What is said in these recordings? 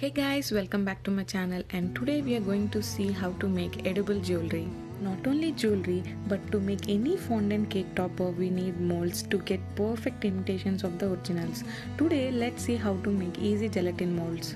Hey guys, welcome back to my channel, and today we are going to see how to make edible jewelry. Not only jewelry, but to make any fondant cake topper we need molds to get perfect imitations of the originals. Today let's see how to make easy gelatin molds.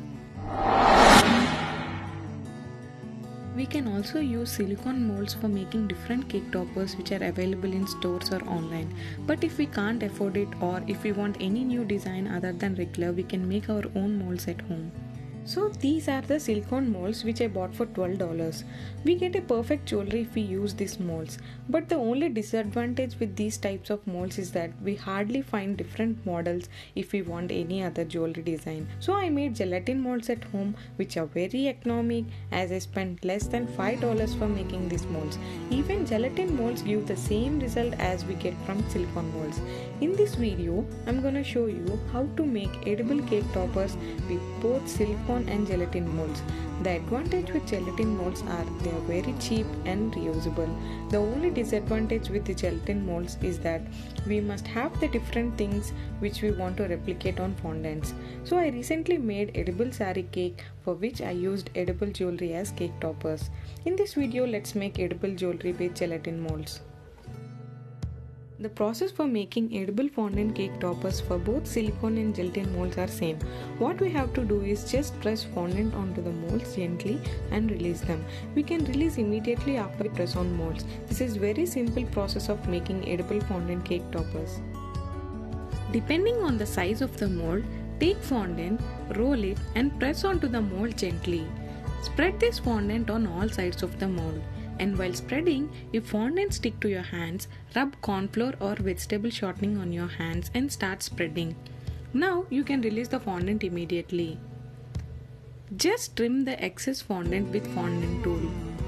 We can also use silicone molds for making different cake toppers which are available in stores or online. But if we can't afford it, or if we want any new design other than regular, we can make our own molds at home. So these are the silicone molds which I bought for $12. We get a perfect jewelry if we use these molds. But the only disadvantage with these types of molds is that we hardly find different models if we want any other jewelry design. So I made gelatin molds at home which are very economic, as I spent less than $5 for making these molds. Even gelatin molds give the same result as we get from silicone molds. In this video, I'm gonna show you how to make edible cake toppers with both silicone and gelatin molds. The advantage with gelatin molds are they are very cheap and reusable. The only disadvantage with the gelatin molds is that we must have the different things which we want to replicate on fondants. So I recently made edible saree cake, for which I used edible jewelry as cake toppers. In this video, let's make edible jewelry with gelatin molds. The process for making edible fondant cake toppers for both silicone and gelatin molds are same. What we have to do is just press fondant onto the molds gently and release them. We can release immediately after we press on molds. This is very simple process of making edible fondant cake toppers. Depending on the size of the mold, take fondant, roll it and press onto the mold gently. Spread this fondant on all sides of the mold. And while spreading, if fondant stick to your hands, rub corn flour or vegetable shortening on your hands and start spreading. Now you can release the fondant immediately. Just trim the excess fondant with fondant tool.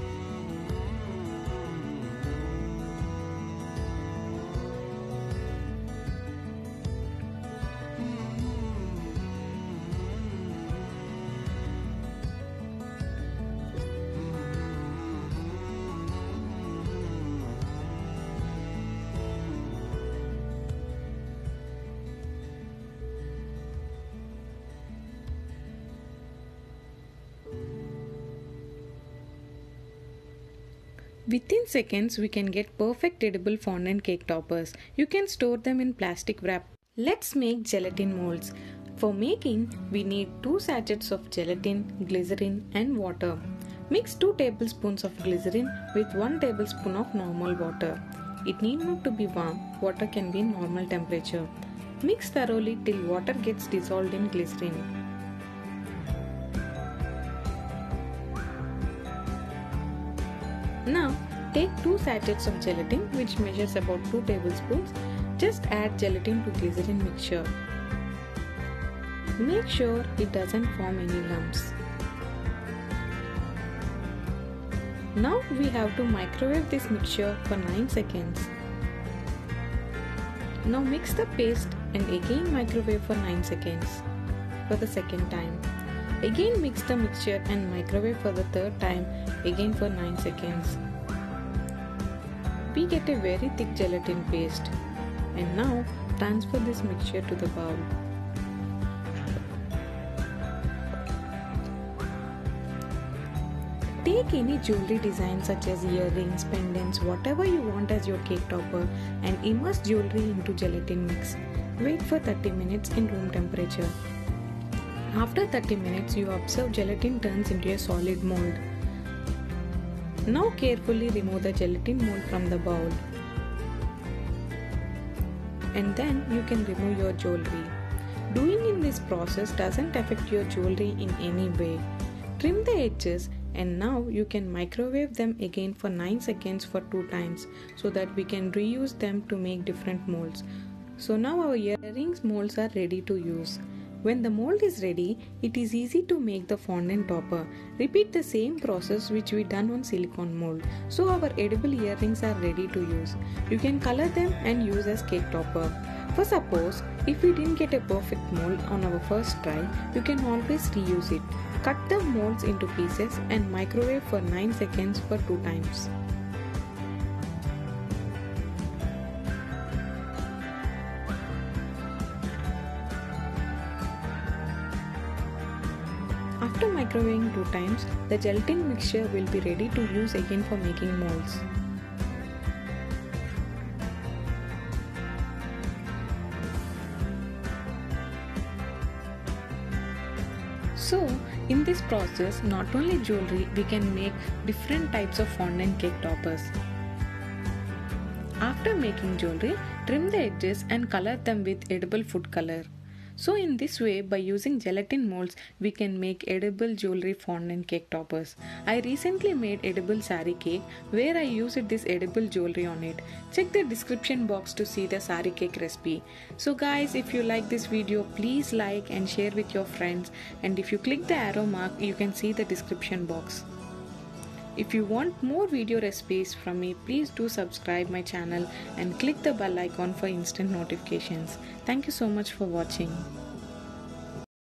Within seconds, we can get perfect edible fondant cake toppers. You can store them in plastic wrap. Let's make gelatin molds. For making, we need 2 sachets of gelatin, glycerin and water. Mix 2 tablespoons of glycerin with 1 tablespoon of normal water. It need not to be warm, water can be normal temperature. Mix thoroughly till water gets dissolved in glycerin. Now, take 2 sachets of gelatin, which measures about 2 tablespoons. Just add gelatin to glycerin mixture. Make sure it doesn't form any lumps. Now we have to microwave this mixture for 9 seconds. Now mix the paste and again microwave for 9 seconds for the second time. Again mix the mixture and microwave for the third time, again for 9 seconds. We get a very thick gelatin paste. And now transfer this mixture to the bowl. Take any jewelry design such as earrings, pendants, whatever you want as your cake topper, and immerse jewelry into gelatin mix. Wait for 30 minutes in room temperature. After 30 minutes, you observe gelatin turns into a solid mold. Now carefully remove the gelatin mold from the bowl. And then you can remove your jewelry. Doing in this process doesn't affect your jewelry in any way. Trim the edges, and now you can microwave them again for 9 seconds for 2 times so that we can reuse them to make different molds. So now our earrings molds are ready to use. When the mold is ready, it is easy to make the fondant topper. Repeat the same process which we done on silicone mold. So our edible earrings are ready to use. You can color them and use as cake topper. For suppose, if we didn't get a perfect mold on our first try, you can always reuse it. Cut the molds into pieces and microwave for 9 seconds for 2 times. After microwaving 2 times, the gelatin mixture will be ready to use again for making molds. So, in this process, not only jewelry, we can make different types of fondant cake toppers. After making jewelry, trim the edges and color them with edible food color. So in this way, by using gelatin molds, we can make edible jewelry fondant cake toppers. I recently made edible sari cake where I used this edible jewelry on it. Check the description box to see the sari cake recipe. So guys, if you like this video, please like and share with your friends, and if you click the arrow mark, you can see the description box. If you want more video recipes from me, please do subscribe my channel and click the bell icon for instant notifications. Thank you so much for watching.